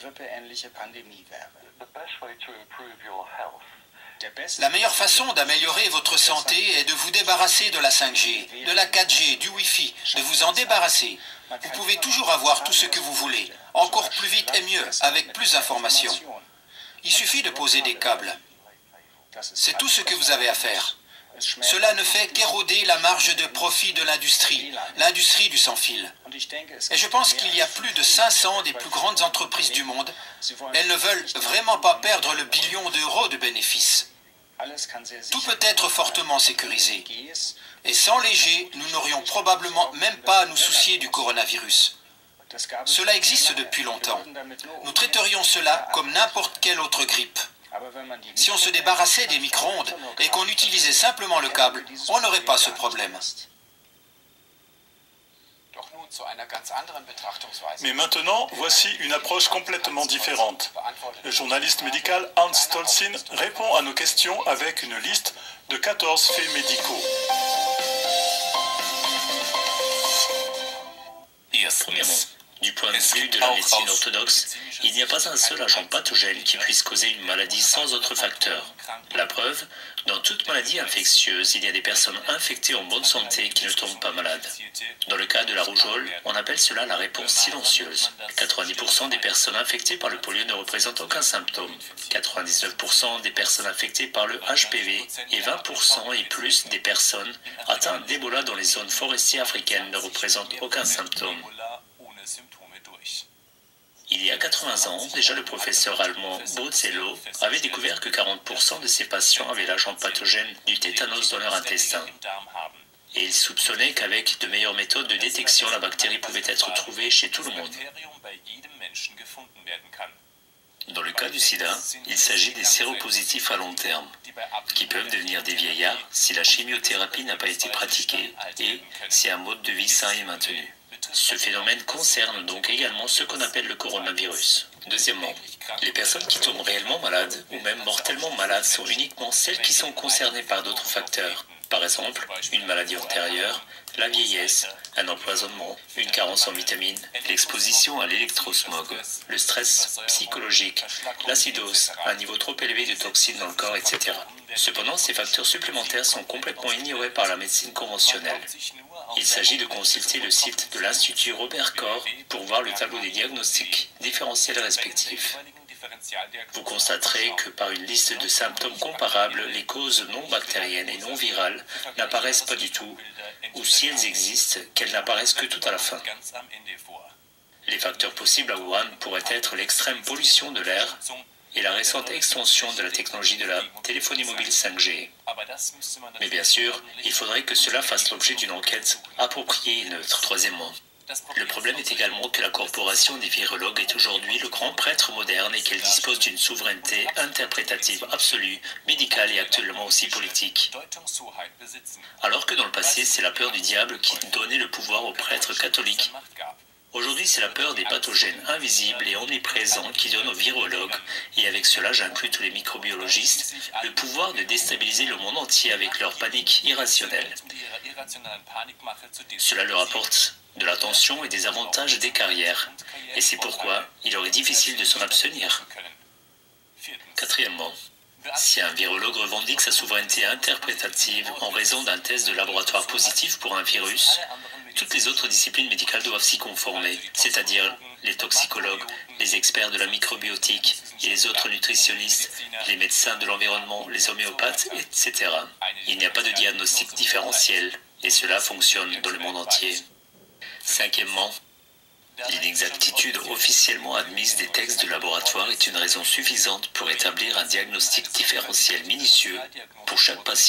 La meilleure façon d'améliorer votre santé est de vous débarrasser de la cinq G, de la quatre G, du Wi-Fi, de vous en débarrasser. Vous pouvez toujours avoir tout ce que vous voulez, encore plus vite et mieux, avec plus d'informations. Il suffit de poser des câbles. C'est tout ce que vous avez à faire. Cela ne fait qu'éroder la marge de profit de l'industrie, l'industrie du sans-fil. Et je pense qu'il y a plus de cinq cents des plus grandes entreprises du monde. Elles ne veulent vraiment pas perdre le billion d'euros de bénéfices. Tout peut être fortement sécurisé. Et sans les G, nous n'aurions probablement même pas à nous soucier du coronavirus. Cela existe depuis longtemps. Nous traiterions cela comme n'importe quelle autre grippe. Si on se débarrassait des micro-ondes et qu'on utilisait simplement le câble, on n'aurait pas ce problème. Mais maintenant, voici une approche complètement différente. Le journaliste médical Hans Stolzin répond à nos questions avec une liste de quatorze faits médicaux. Premièrement, du point de vue de la médecine orthodoxe, il n'y a pas un seul agent pathogène qui puisse causer une maladie sans autre facteur. La preuve, dans toute maladie infectieuse, il y a des personnes infectées en bonne santé qui ne tombent pas malades. Dans le cas de la rougeole, on appelle cela la réponse silencieuse. quatre-vingt-dix pour cent des personnes infectées par le polio ne représentent aucun symptôme. quatre-vingt-dix-neuf pour cent des personnes infectées par le H P V et vingt pour cent et plus des personnes atteintes d'Ebola dans les zones forestières africaines ne représentent aucun symptôme. Il y a quatre-vingts ans, déjà le professeur allemand Bozello avait découvert que quarante pour cent de ses patients avaient l'agent pathogène du tétanos dans leur intestin. Et il soupçonnait qu'avec de meilleures méthodes de détection, la bactérie pouvait être trouvée chez tout le monde. Dans le cas du sida, il s'agit des séropositifs à long terme, qui peuvent devenir des vieillards si la chimiothérapie n'a pas été pratiquée et si un mode de vie sain est maintenu. Ce phénomène concerne donc également ce qu'on appelle le coronavirus. Deuxièmement, les personnes qui tombent réellement malades ou même mortellement malades sont uniquement celles qui sont concernées par d'autres facteurs. Par exemple, une maladie antérieure, la vieillesse, un empoisonnement, une carence en vitamines, l'exposition à l'électrosmog, le stress psychologique, l'acidose, un niveau trop élevé de toxines dans le corps, et cetera. Cependant, ces facteurs supplémentaires sont complètement ignorés par la médecine conventionnelle. Il s'agit de consulter le site de l'Institut Robert Koch pour voir le tableau des diagnostics différentiels respectifs. Vous constaterez que par une liste de symptômes comparables, les causes non bactériennes et non virales n'apparaissent pas du tout, ou si elles existent, qu'elles n'apparaissent que tout à la fin. Les facteurs possibles à Wuhan pourraient être l'extrême pollution de l'air et la récente extension de la technologie de la téléphonie mobile cinq G. Mais bien sûr, il faudrait que cela fasse l'objet d'une enquête appropriée et neutre. Troisièmement, le problème est également que la corporation des virologues est aujourd'hui le grand prêtre moderne et qu'elle dispose d'une souveraineté interprétative absolue, médicale et actuellement aussi politique. Alors que dans le passé, c'est la peur du diable qui donnait le pouvoir aux prêtres catholiques. Aujourd'hui, c'est la peur des pathogènes invisibles et omniprésents qui donne aux virologues, et avec cela j'inclus tous les microbiologistes, le pouvoir de déstabiliser le monde entier avec leur panique irrationnelle. Cela leur apporte de l'attention et des avantages des carrières, et c'est pourquoi il aurait difficile de s'en abstenir. Quatrièmement, si un virologue revendique sa souveraineté interprétative en raison d'un test de laboratoire positif pour un virus, toutes les autres disciplines médicales doivent s'y conformer, c'est-à-dire les toxicologues, les experts de la microbiotique et les autres nutritionnistes, les médecins de l'environnement, les homéopathes, et cetera. Il n'y a pas de diagnostic différentiel, et cela fonctionne dans le monde entier. Cinquièmement, l'inexactitude officiellement admise des textes de laboratoire est une raison suffisante pour établir un diagnostic différentiel minutieux pour chaque patient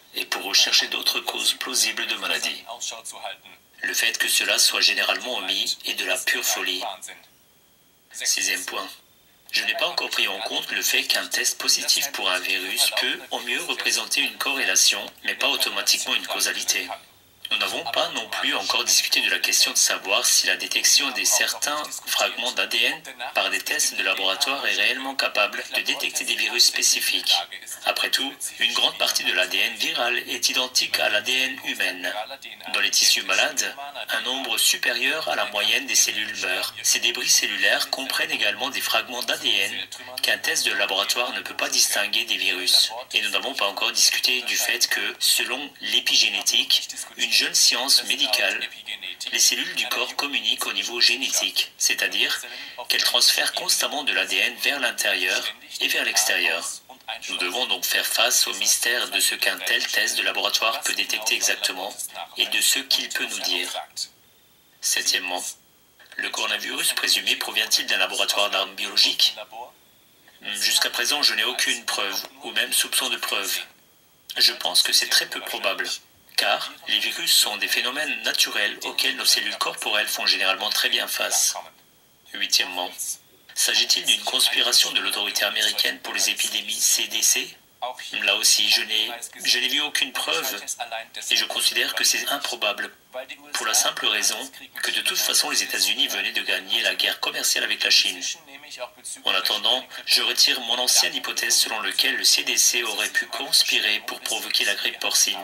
et pour rechercher d'autres causes plausibles de maladie. Le fait que cela soit généralement omis est de la pure folie. Sixième point. Je n'ai pas encore pris en compte le fait qu'un test positif pour un virus peut au mieux représenter une corrélation, mais pas automatiquement une causalité. Nous n'avons pas non plus encore discuté de la question de savoir si la détection de certains fragments d'A D N par des tests de laboratoire est réellement capable de détecter des virus spécifiques. Après tout, une grande partie de l'A D N viral est identique à l'A D N humaine. Dans les tissus malades, un nombre supérieur à la moyenne des cellules meurt. Ces débris cellulaires comprennent également des fragments d'A D N qu'un test de laboratoire ne peut pas distinguer des virus. Et nous n'avons pas encore discuté du fait que, selon l'épigénétique, une jeune science médicale, les cellules du corps communiquent au niveau génétique, c'est-à-dire qu'elles transfèrent constamment de l'A D N vers l'intérieur et vers l'extérieur. Nous devons donc faire face au mystère de ce qu'un tel test de laboratoire peut détecter exactement et de ce qu'il peut nous dire. Septièmement, le coronavirus présumé provient-il d'un laboratoire d'armes biologiques? Jusqu'à présent, je n'ai aucune preuve, ou même soupçon de preuve. Je pense que c'est très peu probable, car les virus sont des phénomènes naturels auxquels nos cellules corporelles font généralement très bien face. Huitièmement, s'agit-il d'une conspiration de l'autorité américaine pour les épidémies C D C? Là aussi, je n'ai je n'ai vu aucune preuve et je considère que c'est improbable, pour la simple raison que de toute façon les États-Unis venaient de gagner la guerre commerciale avec la Chine. En attendant, je retire mon ancienne hypothèse selon laquelle le C D C aurait pu conspirer pour provoquer la grippe porcine.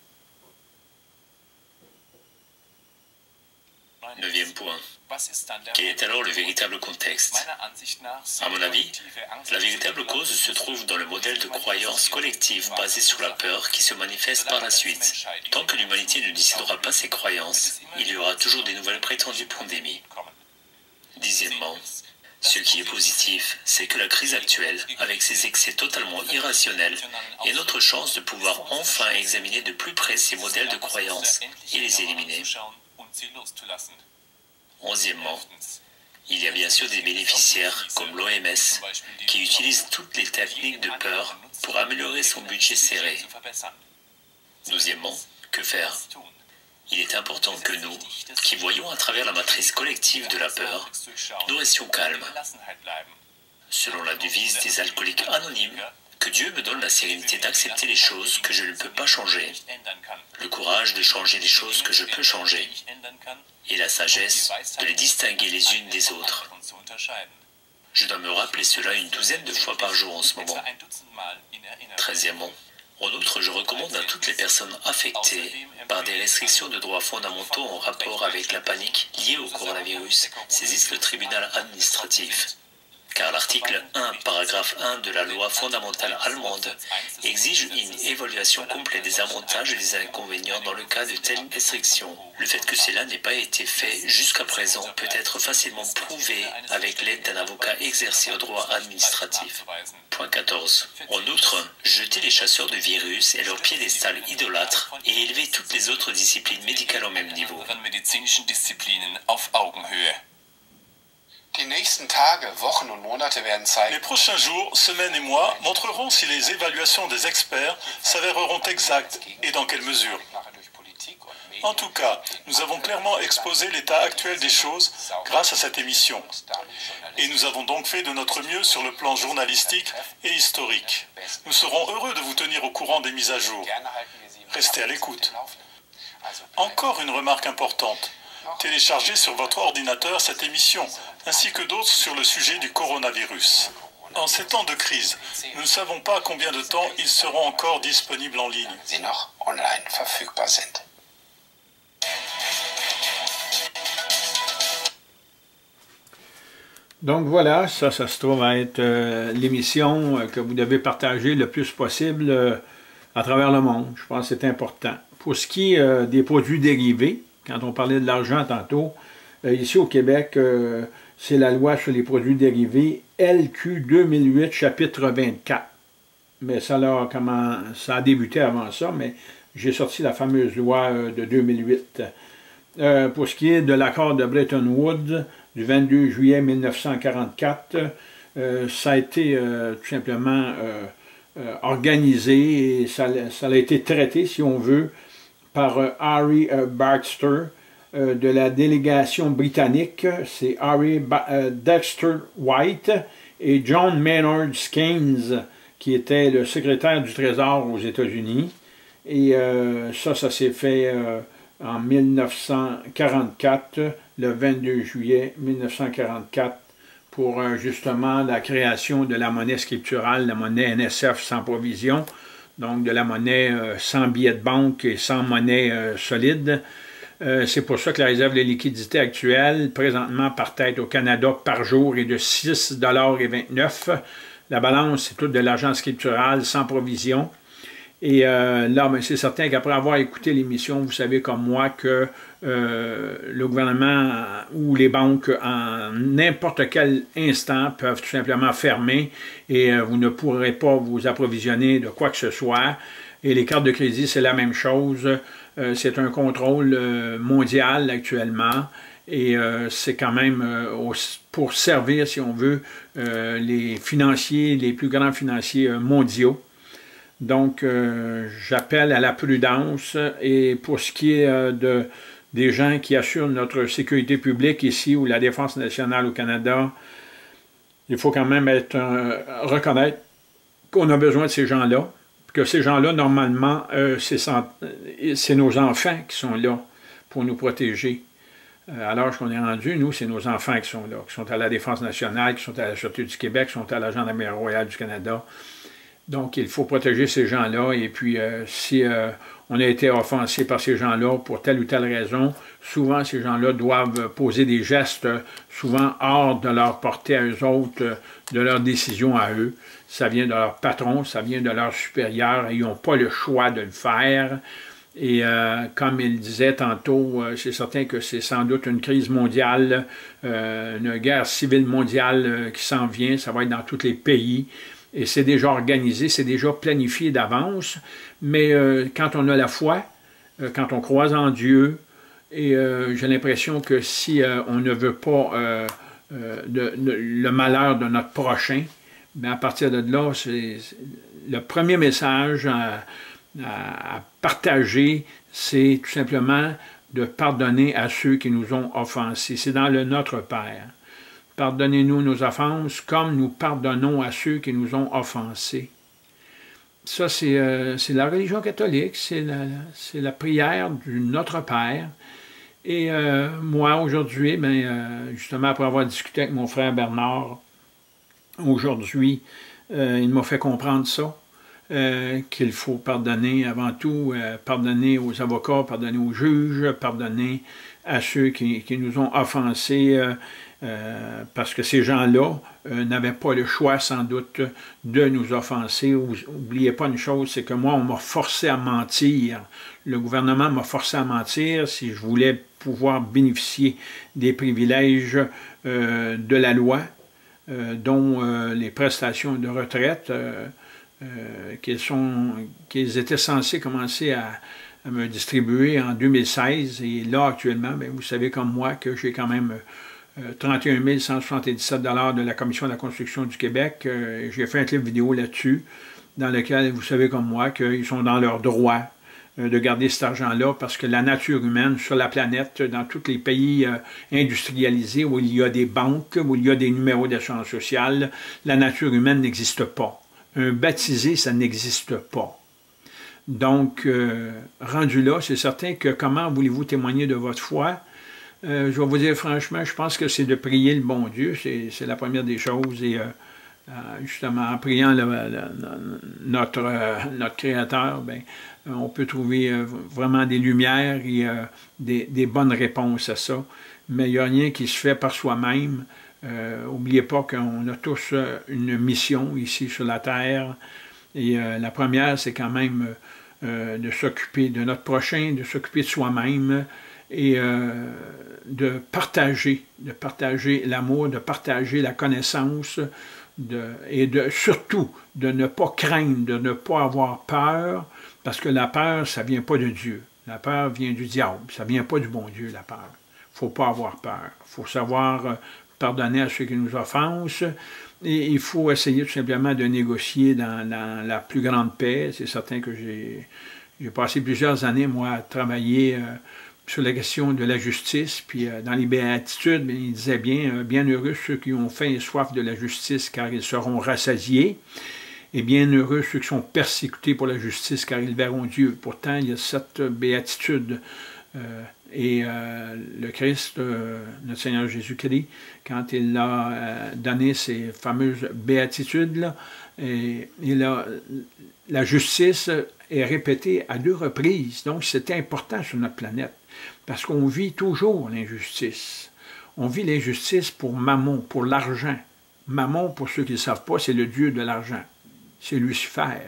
Neuvième point. Quel est alors le véritable contexte? À mon avis, la véritable cause se trouve dans le modèle de croyance collective basé sur la peur qui se manifeste par la suite. Tant que l'humanité ne dissidera pas ses croyances, il y aura toujours des nouvelles prétendues pandémies. Dixièmement, ce qui est positif, c'est que la crise actuelle, avec ses excès totalement irrationnels, est notre chance de pouvoir enfin examiner de plus près ces modèles de croyances et les éliminer. Onzièmement, il y a bien sûr des bénéficiaires, comme l'O M S, qui utilisent toutes les techniques de peur pour améliorer son budget serré. Douzièmement, que faire? Il est important que nous, qui voyons à travers la matrice collective de la peur, nous restions calmes. Selon la devise des alcooliques anonymes, que Dieu me donne la sérénité d'accepter les choses que je ne peux pas changer, le courage de changer les choses que je peux changer, et la sagesse de les distinguer les unes des autres. Je dois me rappeler cela une douzaine de fois par jour en ce moment. Treizièmement, en outre, je recommande à toutes les personnes affectées par des restrictions de droits fondamentaux en rapport avec la panique liée au coronavirus saisissent le tribunal administratif. Car l'article un, paragraphe un de la loi fondamentale allemande exige une évaluation complète des avantages et des inconvénients dans le cas de telles restrictions. Le fait que cela n'ait pas été fait jusqu'à présent peut être facilement prouvé avec l'aide d'un avocat exercé au droit administratif. Point quatorze. En outre, jeter les chasseurs de virus et leur piédestal idolâtre et élever toutes les autres disciplines médicales au même niveau. Les prochains jours, semaines et mois montreront si les évaluations des experts s'avéreront exactes et dans quelle mesure. En tout cas, nous avons clairement exposé l'état actuel des choses grâce à cette émission. Et nous avons donc fait de notre mieux sur le plan journalistique et historique. Nous serons heureux de vous tenir au courant des mises à jour. Restez à l'écoute. Encore une remarque importante. Téléchargez sur votre ordinateur cette émission, ainsi que d'autres sur le sujet du coronavirus. En ces temps de crise, nous ne savons pas combien de temps ils seront encore disponibles en ligne. Donc voilà, ça, ça se trouve à être euh, l'émission euh, que vous devez partager le plus possible euh, à travers le monde. Je pense que c'est important. Pour ce qui est euh, des produits dérivés, quand on parlait de l'argent tantôt, euh, ici au Québec, euh, c'est la loi sur les produits dérivés L Q deux mille huit, chapitre vingt-quatre. Mais ça, là, comment, ça a débuté avant ça, mais j'ai sorti la fameuse loi euh, de deux mille huit. Euh, pour ce qui est de l'accord de Bretton Woods du vingt-deux juillet mille neuf cent quarante-quatre, euh, ça a été euh, tout simplement euh, euh, organisé et ça, ça a été traité, si on veut, par euh, Harry euh, Baxter euh, de la délégation britannique. C'est Harry ba euh, Dexter White et John Maynard Keynes, qui était le secrétaire du Trésor aux États-Unis. Et euh, ça, ça s'est fait euh, en mille neuf cent quarante-quatre, le vingt-deux juillet mille neuf cent quarante-quatre, pour euh, justement la création de la monnaie scripturale, la monnaie N S F sans provision, donc de la monnaie euh, sans billet de banque et sans monnaie euh, solide. Euh, C'est pour ça que la réserve de liquidité actuelle, présentement par tête au Canada par jour, est de six dollars vingt-neuf. La balance, c'est tout de l'argent scriptural sans provision. Et euh, là, ben, c'est certain qu'après avoir écouté l'émission, vous savez comme moi que euh, le gouvernement ou les banques, en n'importe quel instant, peuvent tout simplement fermer et euh, vous ne pourrez pas vous approvisionner de quoi que ce soit. Et les cartes de crédit, c'est la même chose. Euh, c'est un contrôle euh, mondial actuellement. Et euh, c'est quand même euh, au, pour servir, si on veut, euh, les financiers, les plus grands financiers euh, mondiaux. Donc, euh, j'appelle à la prudence. Et pour ce qui est euh, de, des gens qui assurent notre sécurité publique ici, ou la Défense nationale au Canada, il faut quand même être, euh, reconnaître qu'on a besoin de ces gens-là. Que ces gens-là, normalement, euh, c'est nos enfants qui sont là pour nous protéger. À l'âge qu'on est rendu, nous, c'est nos enfants qui sont là, qui sont à la Défense nationale, qui sont à la Sûreté du Québec, qui sont à la Gendarmerie royale du Canada. Donc, il faut protéger ces gens-là. Et puis, euh, si euh, on a été offensé par ces gens-là pour telle ou telle raison, souvent, ces gens-là doivent poser des gestes, souvent hors de leur portée à eux autres, de leur décision à eux. Ça vient de leur patron, ça vient de leur supérieur, et ils n'ont pas le choix de le faire. Et euh, comme il disait tantôt, euh, c'est certain que c'est sans doute une crise mondiale, euh, une guerre civile mondiale euh, qui s'en vient, ça va être dans tous les pays, et c'est déjà organisé, c'est déjà planifié d'avance, mais euh, quand on a la foi, euh, quand on croise en Dieu, et euh, j'ai l'impression que si euh, on ne veut pas euh, euh, de, de, le malheur de notre prochain, bien à partir de là, c'est le premier message à à partager, c'est tout simplement de pardonner à ceux qui nous ont offensés. C'est dans le Notre Père. Pardonnez-nous nos offenses comme nous pardonnons à ceux qui nous ont offensés. Ça, c'est euh, la religion catholique, c'est la, la prière du Notre Père. Et euh, moi, aujourd'hui, ben, euh, justement, après avoir discuté avec mon frère Bernard, aujourd'hui, euh, il m'a fait comprendre ça. Euh, qu'il faut pardonner avant tout, euh, pardonner aux avocats, pardonner aux juges, pardonner à ceux qui, qui nous ont offensés, euh, euh, parce que ces gens-là euh, n'avaient pas le choix sans doute de nous offenser. N'oubliez pas une chose, c'est que moi, on m'a forcé à mentir. Le gouvernement m'a forcé à mentir si je voulais pouvoir bénéficier des privilèges euh, de la loi, euh, dont euh, les prestations de retraite, euh, Euh, qu'ils sont, qu'ils étaient censés commencer à, à me distribuer en deux mille seize. Et là, actuellement, bien, vous savez comme moi que j'ai quand même euh, trente et un mille cent soixante-dix-sept dollars de la Commission de la construction du Québec. Euh, j'ai fait un clip vidéo là-dessus, dans lequel vous savez comme moi qu'ils sont dans leur droit euh, de garder cet argent-là, parce que la nature humaine sur la planète, dans tous les pays euh, industrialisés où il y a des banques, où il y a des numéros d'assurance sociale, la nature humaine n'existe pas. Un baptisé, ça n'existe pas. Donc, euh, rendu là, c'est certain que comment voulez-vous témoigner de votre foi? Euh, je vais vous dire franchement, je pense que c'est de prier le bon Dieu, c'est la première des choses. Et euh, euh, justement, en priant le, le, notre, euh, notre Créateur, ben, on peut trouver euh, vraiment des lumières et euh, des, des bonnes réponses à ça. Mais il n'y a rien qui se fait par soi-même. N'oubliez euh, pas qu'on a tous euh, une mission ici sur la Terre. Et euh, la première, c'est quand même euh, de s'occuper de notre prochain, de s'occuper de soi-même et euh, de partager, de partager l'amour, de partager la connaissance de, et de, surtout de ne pas craindre, de ne pas avoir peur, parce que la peur, ça ne vient pas de Dieu. La peur vient du diable, ça ne vient pas du bon Dieu, la peur. Il ne faut pas avoir peur. Il faut savoir pardonner à ceux qui nous offensent. Et il faut essayer tout simplement de négocier dans, dans la plus grande paix. C'est certain que j'ai passé plusieurs années, moi, à travailler euh, sur la question de la justice. Puis euh, dans les béatitudes, bien, il disait bien, euh, bien heureux ceux qui ont faim et soif de la justice, car ils seront rassasiés. Et bien heureux ceux qui sont persécutés pour la justice, car ils verront Dieu. Pourtant, il y a cette béatitude. Euh, et euh, le Christ, euh, notre Seigneur Jésus-Christ, quand il a euh, donné ces fameuses béatitudes-là, il a, la justice est répétée à deux reprises. Donc, c'est important sur notre planète, parce qu'on vit toujours l'injustice. On vit l'injustice pour Mammon, pour l'argent. Mammon, pour ceux qui ne savent pas, c'est le dieu de l'argent. C'est Lucifer.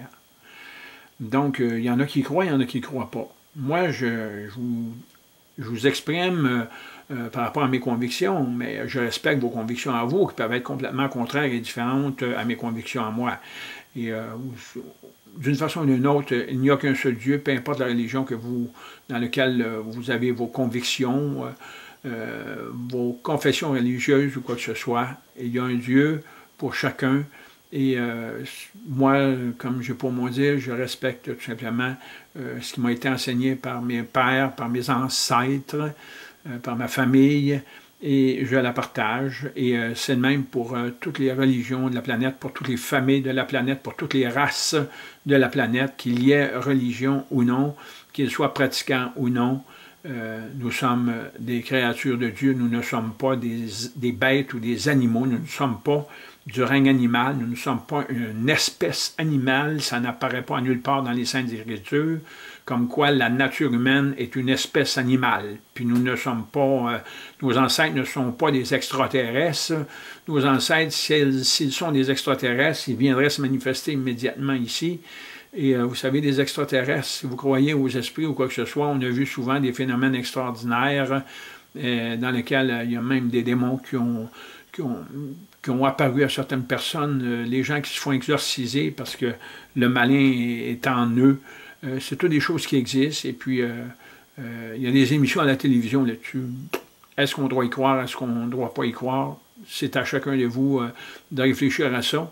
Donc, euh, il y en a qui croient, il y en a qui ne croient pas. Moi, je, je, vous, je vous exprime euh, euh, par rapport à mes convictions, mais je respecte vos convictions à vous, qui peuvent être complètement contraires et différentes à mes convictions à moi. Et euh, d'une façon ou d'une autre, il n'y a qu'un seul Dieu, peu importe la religion que vous, dans laquelle euh, vous avez vos convictions, euh, euh, vos confessions religieuses ou quoi que ce soit. Il y a un Dieu pour chacun. Et euh, moi, comme j'ai pour mon dire, je respecte tout simplement euh, ce qui m'a été enseigné par mes pères, par mes ancêtres, euh, par ma famille, et je la partage. Et euh, c'est le même pour euh, toutes les religions de la planète, pour toutes les familles de la planète, pour toutes les races de la planète, qu'il y ait religion ou non, qu'ils soient pratiquants ou non. Euh, nous sommes des créatures de Dieu, nous ne sommes pas des, des bêtes ou des animaux, nous ne sommes pas du règne animal, nous ne sommes pas une espèce animale, ça n'apparaît pas nulle part dans les Saintes Écritures, comme quoi la nature humaine est une espèce animale. Puis nous ne sommes pas, euh, nos ancêtres ne sont pas des extraterrestres, nos ancêtres, s'ils sont des extraterrestres, ils viendraient se manifester immédiatement ici. Et euh, vous savez, des extraterrestres, si vous croyez aux esprits ou quoi que ce soit, on a vu souvent des phénomènes extraordinaires euh, dans lesquels euh, il y a même des démons qui ont, qui ont, qui ont apparu à certaines personnes, euh, les gens qui se font exorciser parce que le malin est, est en eux. Euh, c'est toutes des choses qui existent. Et puis, euh, euh, il y a des émissions à la télévision là-dessus. Est-ce qu'on doit y croire? Est-ce qu'on ne doit pas y croire? C'est à chacun de vous euh, de réfléchir à ça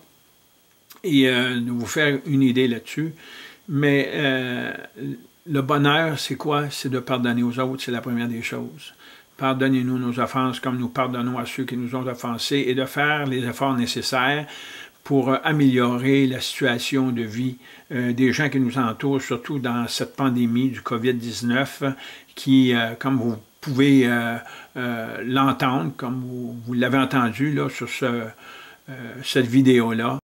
et euh, de vous faire une idée là-dessus. Mais euh, le bonheur, c'est quoi? C'est de pardonner aux autres, c'est la première des choses. Pardonnez-nous nos offenses comme nous pardonnons à ceux qui nous ont offensés et de faire les efforts nécessaires pour euh, améliorer la situation de vie euh, des gens qui nous entourent, surtout dans cette pandémie du COVID dix-neuf qui, euh, comme vous pouvez euh, euh, l'entendre, comme vous, vous l'avez entendu là, sur ce, euh, cette vidéo-là,